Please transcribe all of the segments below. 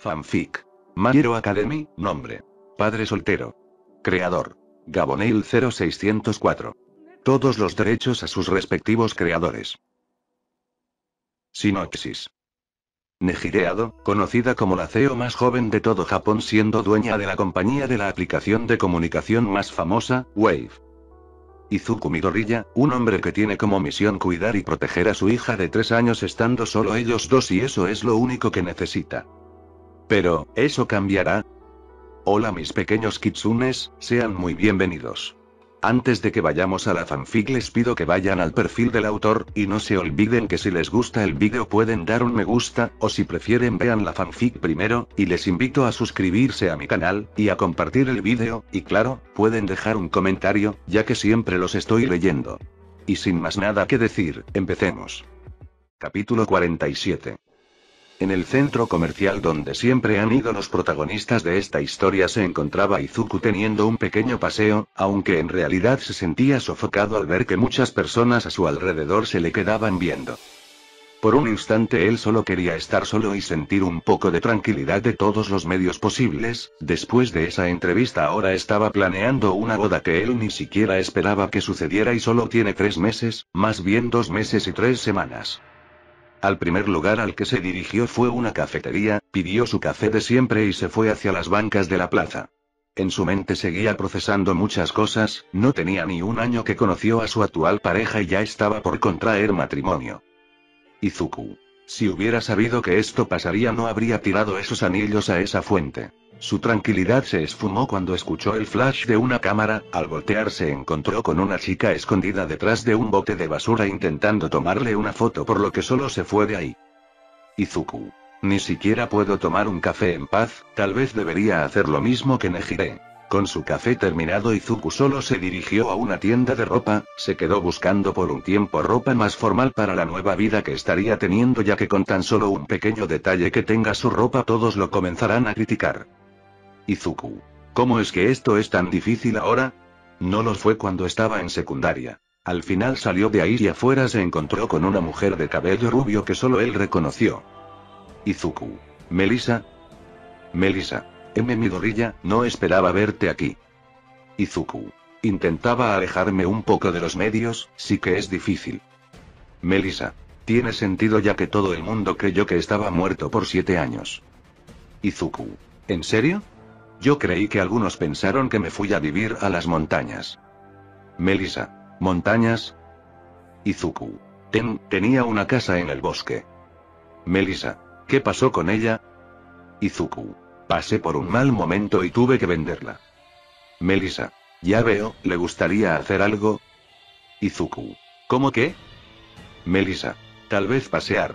Fanfic. My Hero Academy, nombre. Padre soltero. Creador. Gaboneil 0604. Todos los derechos a sus respectivos creadores. Sinopsis. Nejire Ado, conocida como la CEO más joven de todo Japón siendo dueña de la compañía de la aplicación de comunicación más famosa, Wave. Izuku Midoriya, un hombre que tiene como misión cuidar y proteger a su hija de 3 años estando solo ellos dos y eso es lo único que necesita. Pero, ¿eso cambiará? Hola mis pequeños kitsunes, sean muy bienvenidos. Antes de que vayamos a la fanfic les pido que vayan al perfil del autor, y no se olviden que si les gusta el vídeo pueden dar un me gusta, o si prefieren vean la fanfic primero, y les invito a suscribirse a mi canal, y a compartir el vídeo, y claro, pueden dejar un comentario, ya que siempre los estoy leyendo. Y sin más nada que decir, empecemos. Capítulo 47. En el centro comercial donde siempre han ido los protagonistas de esta historia se encontraba Izuku teniendo un pequeño paseo, aunque en realidad se sentía sofocado al ver que muchas personas a su alrededor se le quedaban viendo. Por un instante él solo quería estar solo y sentir un poco de tranquilidad de todos los medios posibles. Después de esa entrevista ahora estaba planeando una boda que él ni siquiera esperaba que sucediera y solo tiene 3 meses, más bien 2 meses y 3 semanas. Al primer lugar al que se dirigió fue una cafetería, pidió su café de siempre y se fue hacia las bancas de la plaza. En su mente seguía procesando muchas cosas, no tenía ni un año que conoció a su actual pareja y ya estaba por contraer matrimonio. Izuku. Si hubiera sabido que esto pasaría no habría tirado esos anillos a esa fuente. Su tranquilidad se esfumó cuando escuchó el flash de una cámara, al voltear se encontró con una chica escondida detrás de un bote de basura intentando tomarle una foto por lo que solo se fue de ahí. Izuku. Ni siquiera puedo tomar un café en paz, tal vez debería hacer lo mismo que Nejire. Con su café terminado Izuku solo se dirigió a una tienda de ropa, se quedó buscando por un tiempo ropa más formal para la nueva vida que estaría teniendo ya que con tan solo un pequeño detalle que tenga su ropa todos lo comenzarán a criticar. Izuku. ¿Cómo es que esto es tan difícil ahora? No lo fue cuando estaba en secundaria. Al final salió de ahí y afuera se encontró con una mujer de cabello rubio que solo él reconoció. Izuku. Melissa. Melissa. Midoriya, no esperaba verte aquí. Izuku. Intentaba alejarme un poco de los medios, sí que es difícil. Melissa. Tiene sentido ya que todo el mundo creyó que estaba muerto por 7 años. Izuku. ¿En serio? Yo creí que algunos pensaron que me fui a vivir a las montañas. Melissa. ¿Montañas? Izuku. Tenía una casa en el bosque. Melissa. ¿Qué pasó con ella? Izuku. Pasé por un mal momento y tuve que venderla. Melissa. Ya veo, ¿le gustaría hacer algo? Izuku. ¿Cómo qué? Melissa. Tal vez pasear.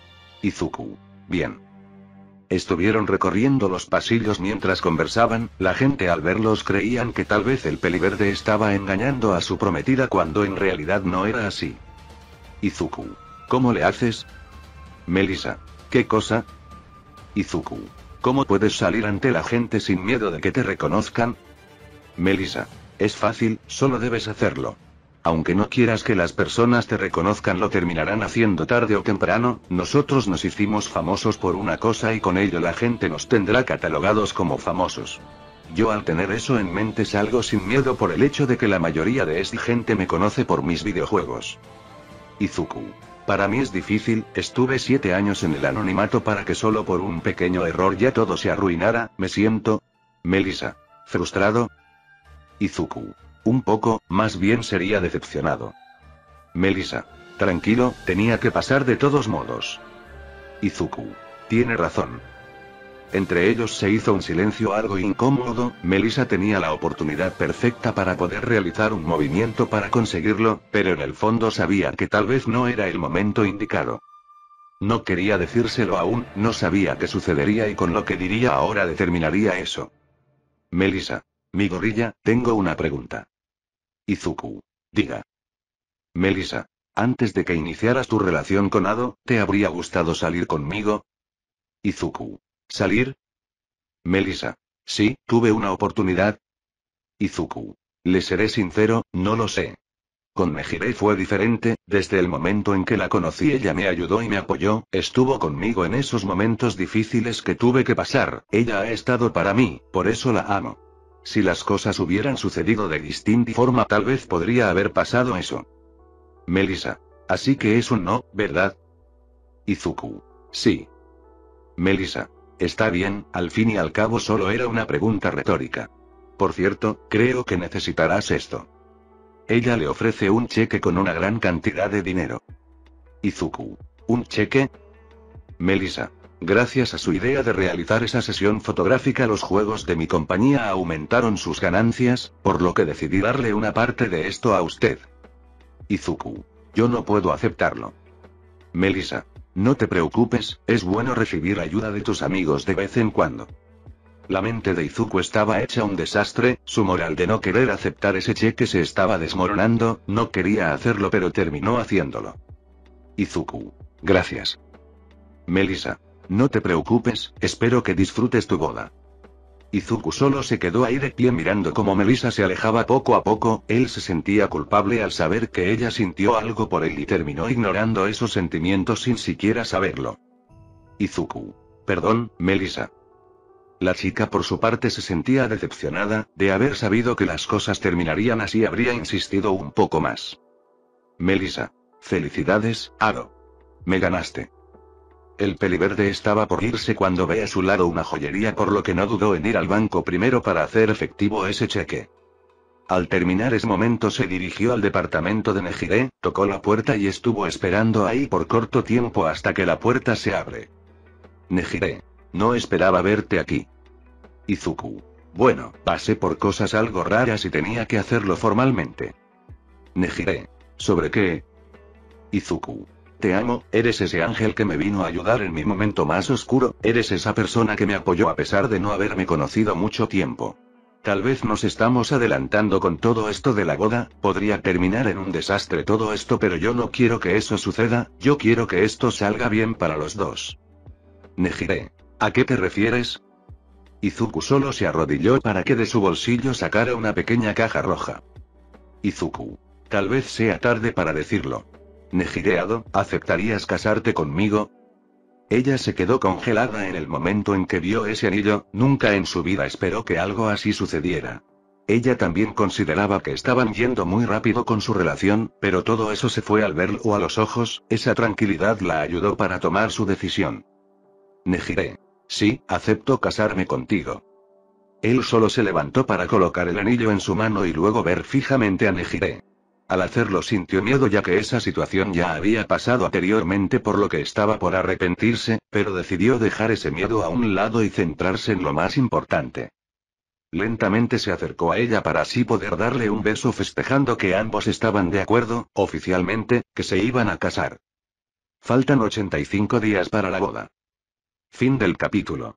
Izuku. Bien. Estuvieron recorriendo los pasillos mientras conversaban, la gente al verlos creían que tal vez el peliverde estaba engañando a su prometida cuando en realidad no era así. Izuku. ¿Cómo le haces? Melissa. ¿Qué cosa? Izuku. ¿Cómo puedes salir ante la gente sin miedo de que te reconozcan? Melissa. Es fácil, solo debes hacerlo. Aunque no quieras que las personas te reconozcan lo terminarán haciendo tarde o temprano, nosotros nos hicimos famosos por una cosa y con ello la gente nos tendrá catalogados como famosos. Yo al tener eso en mente salgo sin miedo por el hecho de que la mayoría de esta gente me conoce por mis videojuegos. Izuku. Para mí es difícil, estuve 7 años en el anonimato para que solo por un pequeño error ya todo se arruinara, me siento... Melissa. ¿Frustrado? Izuku. Un poco, más bien sería decepcionado. Melissa. Tranquilo, tenía que pasar de todos modos. Izuku. Tiene razón. Entre ellos se hizo un silencio algo incómodo, Melissa tenía la oportunidad perfecta para poder realizar un movimiento para conseguirlo, pero en el fondo sabía que tal vez no era el momento indicado. No quería decírselo aún, no sabía qué sucedería y con lo que diría ahora determinaría eso. Melissa. Midoriya, tengo una pregunta. Izuku. Diga. Melissa. Antes de que iniciaras tu relación con Ado, ¿te habría gustado salir conmigo? Izuku. ¿Salir? Melissa. Sí, tuve una oportunidad. Izuku. Le seré sincero, no lo sé. Con Nejire fue diferente, desde el momento en que la conocí ella me ayudó y me apoyó, estuvo conmigo en esos momentos difíciles que tuve que pasar, ella ha estado para mí, por eso la amo. Si las cosas hubieran sucedido de distinta forma tal vez podría haber pasado eso. Melissa. Así que es un no, ¿verdad? Izuku. Sí. Melissa. Está bien, al fin y al cabo solo era una pregunta retórica. Por cierto, creo que necesitarás esto. Ella le ofrece un cheque con una gran cantidad de dinero. Izuku. ¿Un cheque? Melissa. Gracias a su idea de realizar esa sesión fotográfica los juegos de mi compañía aumentaron sus ganancias, por lo que decidí darle una parte de esto a usted. Izuku. Yo no puedo aceptarlo. Melissa. No te preocupes, es bueno recibir ayuda de tus amigos de vez en cuando. La mente de Izuku estaba hecha un desastre, su moral de no querer aceptar ese cheque se estaba desmoronando, no quería hacerlo pero terminó haciéndolo. Izuku. Gracias. Melissa. No te preocupes, espero que disfrutes tu boda. Izuku solo se quedó ahí de pie mirando cómo Melissa se alejaba poco a poco, él se sentía culpable al saber que ella sintió algo por él y terminó ignorando esos sentimientos sin siquiera saberlo. Izuku. Perdón, Melissa. La chica por su parte se sentía decepcionada, de haber sabido que las cosas terminarían así habría insistido un poco más. Melissa. Felicidades, Aro. Me ganaste. El peliverde estaba por irse cuando ve a su lado una joyería por lo que no dudó en ir al banco primero para hacer efectivo ese cheque. Al terminar ese momento se dirigió al departamento de Nejire, tocó la puerta y estuvo esperando ahí por corto tiempo hasta que la puerta se abre. Nejire. No esperaba verte aquí. Izuku. Bueno, pasé por cosas algo raras y tenía que hacerlo formalmente. Nejire. ¿Sobre qué? Izuku. Te amo, eres ese ángel que me vino a ayudar en mi momento más oscuro, eres esa persona que me apoyó a pesar de no haberme conocido mucho tiempo. Tal vez nos estamos adelantando con todo esto de la boda, podría terminar en un desastre todo esto pero yo no quiero que eso suceda, yo quiero que esto salga bien para los dos. Nejire. ¿A qué te refieres? Izuku solo se arrodilló para que de su bolsillo sacara una pequeña caja roja. Izuku. Tal vez sea tarde para decirlo. Nejireado, ¿aceptarías casarte conmigo? Ella se quedó congelada en el momento en que vio ese anillo, nunca en su vida esperó que algo así sucediera. Ella también consideraba que estaban yendo muy rápido con su relación, pero todo eso se fue al verlo a los ojos, esa tranquilidad la ayudó para tomar su decisión. Nejire. Sí, acepto casarme contigo. Él solo se levantó para colocar el anillo en su mano y luego ver fijamente a Nejire. Al hacerlo sintió miedo ya que esa situación ya había pasado anteriormente por lo que estaba por arrepentirse, pero decidió dejar ese miedo a un lado y centrarse en lo más importante. Lentamente se acercó a ella para así poder darle un beso festejando que ambos estaban de acuerdo, oficialmente, que se iban a casar. Faltan 85 días para la boda. Fin del capítulo.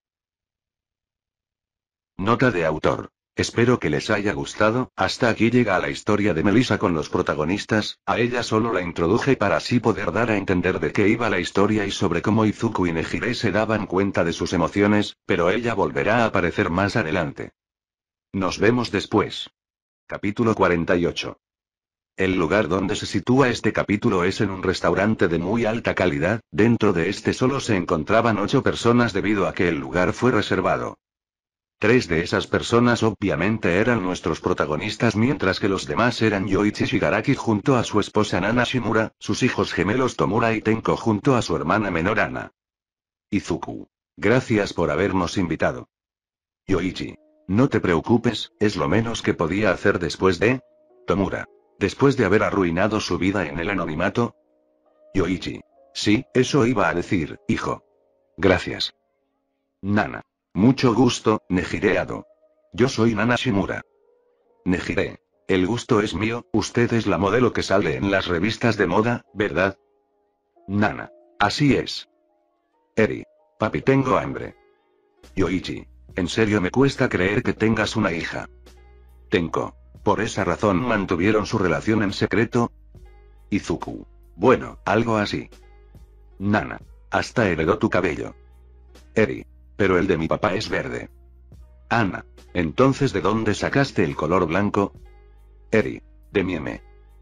Nota de autor. Espero que les haya gustado, hasta aquí llega la historia de Melissa con los protagonistas, a ella solo la introduje para así poder dar a entender de qué iba la historia y sobre cómo Izuku y Nejire se daban cuenta de sus emociones, pero ella volverá a aparecer más adelante. Nos vemos después. Capítulo 48. El lugar donde se sitúa este capítulo es en un restaurante de muy alta calidad, dentro de este solo se encontraban 8 personas debido a que el lugar fue reservado. 3 de esas personas obviamente eran nuestros protagonistas mientras que los demás eran Yoichi Shigaraki junto a su esposa Nana Shimura, sus hijos gemelos Tomura y Tenko junto a su hermana menor Ana. Izuku. Gracias por habernos invitado. Yoichi. No te preocupes, es lo menos que podía hacer después de... Tomura. Después de haber arruinado su vida en el anonimato. Yoichi. Sí, eso iba a decir, hijo. Gracias. Nana. Mucho gusto, Nejireado. Yo soy Nana Shimura. Nejire. El gusto es mío, usted es la modelo que sale en las revistas de moda, ¿verdad? Nana. Así es. Eri. Papi, tengo hambre. Yoichi. En serio me cuesta creer que tengas una hija. Tenko. ¿Por esa razón mantuvieron su relación en secreto? Izuku. Bueno, algo así. Nana. Hasta heredó tu cabello. Eri. Pero el de mi papá es verde. Ana. Entonces ¿de dónde sacaste el color blanco? Eri. De mi M.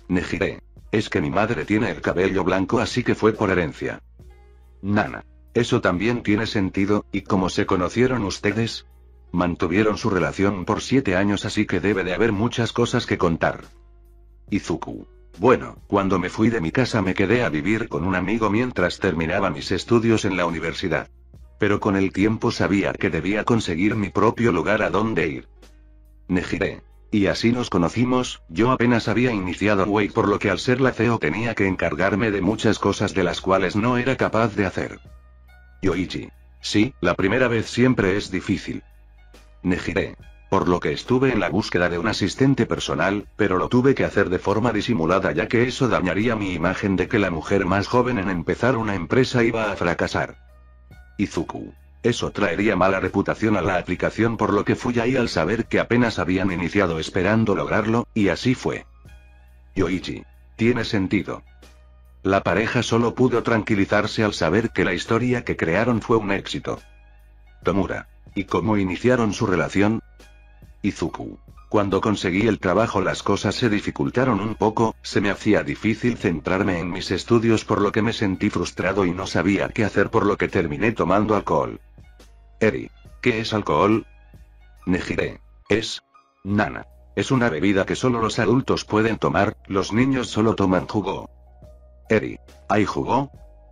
Nejire. Es que mi madre tiene el cabello blanco así que fue por herencia. Nana. Eso también tiene sentido, ¿y cómo se conocieron ustedes? Mantuvieron su relación por 7 años así que debe de haber muchas cosas que contar. Izuku. Bueno, cuando me fui de mi casa me quedé a vivir con un amigo mientras terminaba mis estudios en la universidad. Pero con el tiempo sabía que debía conseguir mi propio lugar a donde ir. Nejire. Y así nos conocimos, yo apenas había iniciado Wei por lo que al ser la CEO tenía que encargarme de muchas cosas de las cuales no era capaz de hacer. Yoichi. Sí, la primera vez siempre es difícil. Nejire. Por lo que estuve en la búsqueda de un asistente personal, pero lo tuve que hacer de forma disimulada ya que eso dañaría mi imagen de que la mujer más joven en empezar una empresa iba a fracasar. Izuku. Eso traería mala reputación a la aplicación por lo que fui ahí al saber que apenas habían iniciado esperando lograrlo, y así fue. Yoichi. Tiene sentido. La pareja solo pudo tranquilizarse al saber que la historia que crearon fue un éxito. Tomura. ¿Y cómo iniciaron su relación? Izuku. Cuando conseguí el trabajo las cosas se dificultaron un poco, se me hacía difícil centrarme en mis estudios por lo que me sentí frustrado y no sabía qué hacer por lo que terminé tomando alcohol. Eri. ¿Qué es alcohol? Nejire. Nana. Es una bebida que solo los adultos pueden tomar, los niños solo toman jugo. Eri. ¿Hay jugo?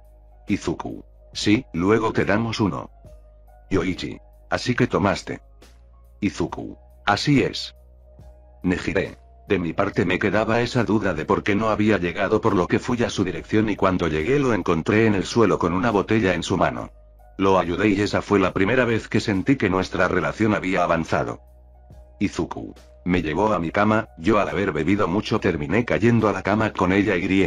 Izuku. Sí, luego te damos uno. Yoichi. Así que tomaste. Izuku. Así es. Nejire. De mi parte me quedaba esa duda de por qué no había llegado por lo que fui a su dirección y cuando llegué lo encontré en el suelo con una botella en su mano. Lo ayudé y esa fue la primera vez que sentí que nuestra relación había avanzado. Izuku. Me llevó a mi cama, yo al haber bebido mucho terminé cayendo a la cama con ella y.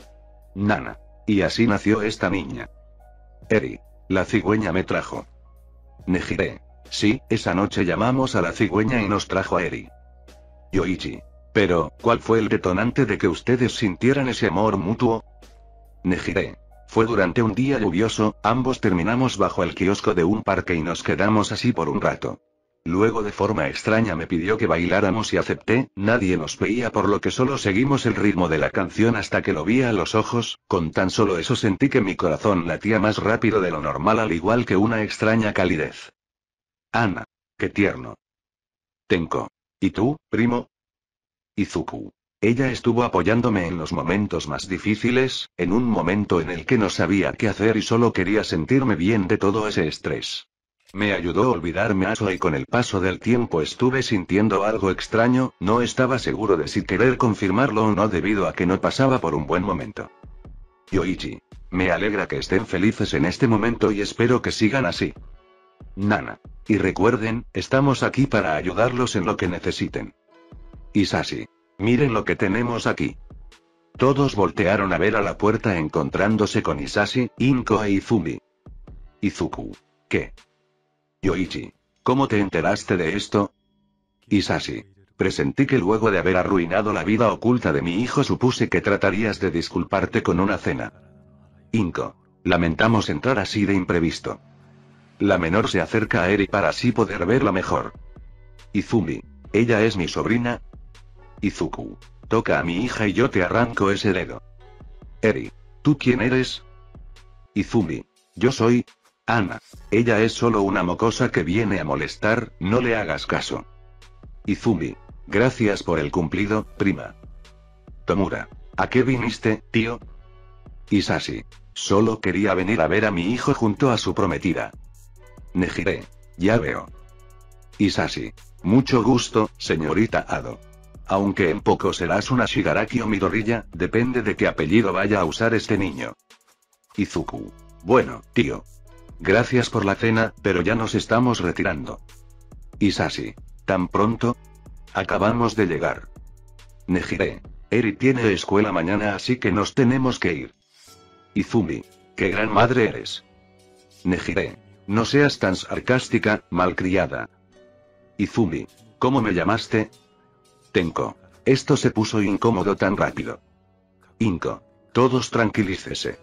Nana. Y así nació esta niña. Eri. La cigüeña me trajo. Nejire. Sí, esa noche llamamos a la cigüeña y nos trajo a Eri. Yoichi. Pero, ¿cuál fue el detonante de que ustedes sintieran ese amor mutuo? Nejire. Fue durante un día lluvioso, ambos terminamos bajo el kiosco de un parque y nos quedamos así por un rato. Luego de forma extraña me pidió que bailáramos y acepté, nadie nos veía por lo que solo seguimos el ritmo de la canción hasta que lo vi a los ojos, con tan solo eso sentí que mi corazón latía más rápido de lo normal al igual que una extraña calidez. Ana. Qué tierno. Tenko. ¿Y tú, primo? Izuku. Ella estuvo apoyándome en los momentos más difíciles, en un momento en el que no sabía qué hacer y solo quería sentirme bien de todo ese estrés. Me ayudó a olvidarme a eso y con el paso del tiempo estuve sintiendo algo extraño, no estaba seguro de si querer confirmarlo o no debido a que no pasaba por un buen momento. Yoichi. Me alegra que estén felices en este momento y espero que sigan así. Nana. Y recuerden, estamos aquí para ayudarlos en lo que necesiten. Isashi. Miren lo que tenemos aquí. Todos voltearon a ver a la puerta encontrándose con Isashi, Inko e Izumi. Izuku. ¿Qué? Yoichi. ¿Cómo te enteraste de esto? Isashi. Presentí que luego de haber arruinado la vida oculta de mi hijo supuse que tratarías de disculparte con una cena. Inko. Lamentamos entrar así de imprevisto. La menor se acerca a Eri para así poder verla mejor. Izumi. ¿Ella es mi sobrina? Izuku. Toca a mi hija y yo te arranco ese dedo. Eri. ¿Tú quién eres? Izumi. Yo soy. Ana. Ella es solo una mocosa que viene a molestar, no le hagas caso. Izumi. Gracias por el cumplido, prima. Tomura. ¿A qué viniste, tío? Isashi. Solo quería venir a ver a mi hijo junto a su prometida. Nejire. Ya veo. Isashi. Mucho gusto, señorita Ado. Aunque en poco serás una Shigaraki o Midoriya, depende de qué apellido vaya a usar este niño. Izuku. Bueno, tío. Gracias por la cena, pero ya nos estamos retirando. Isashi. ¿Tan pronto? Acabamos de llegar. Nejire. Eri tiene escuela mañana así que nos tenemos que ir. Izumi. ¡Qué gran madre eres! Nejire. No seas tan sarcástica, malcriada. Izumi. ¿Cómo me llamaste? Tenko. Esto se puso incómodo tan rápido. Inko. Todos tranquilícese.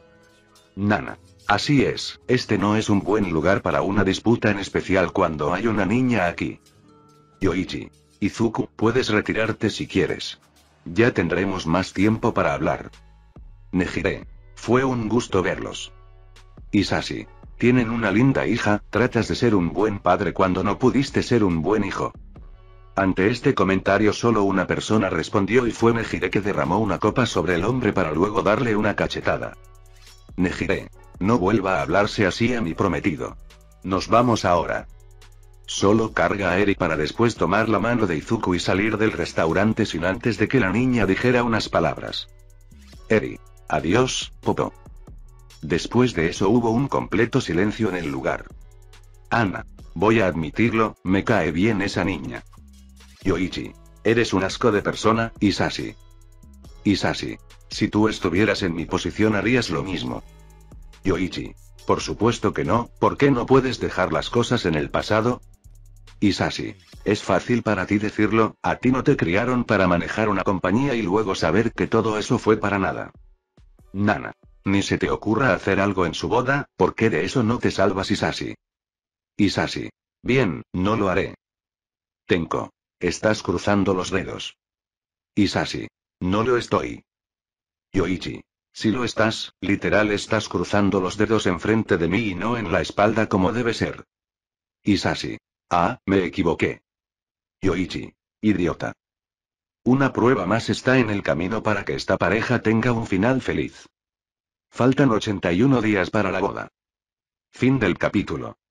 Nana. Así es, este no es un buen lugar para una disputa en especial cuando hay una niña aquí. Yoichi. Izuku, puedes retirarte si quieres. Ya tendremos más tiempo para hablar. Nejire. Fue un gusto verlos. Isashi. Tienen una linda hija, tratas de ser un buen padre cuando no pudiste ser un buen hijo. Ante este comentario solo una persona respondió y fue Nejire, que derramó una copa sobre el hombre para luego darle una cachetada. Nejire. No vuelva a hablarse así a mi prometido. Nos vamos ahora. Solo carga a Eri para después tomar la mano de Izuku y salir del restaurante sin antes de que la niña dijera unas palabras. Eri. Adiós, Popo. Después de eso hubo un completo silencio en el lugar. Ana. Voy a admitirlo, me cae bien esa niña. Yoichi. Eres un asco de persona, Isashi. Isashi. Si tú estuvieras en mi posición harías lo mismo. Yoichi. Por supuesto que no, ¿por qué no puedes dejar las cosas en el pasado? Isashi. Es fácil para ti decirlo, a ti no te criaron para manejar una compañía y luego saber que todo eso fue para nada. Nana. Ni se te ocurra hacer algo en su boda, porque de eso no te salvas, Isashi. Isashi. Bien, no lo haré. Tenko. Estás cruzando los dedos. Isashi. No lo estoy. Yoichi. Si lo estás, literal estás cruzando los dedos enfrente de mí y no en la espalda como debe ser. Isashi. Ah, me equivoqué. Yoichi. Idiota. Una prueba más está en el camino para que esta pareja tenga un final feliz. Faltan 81 días para la boda. Fin del capítulo.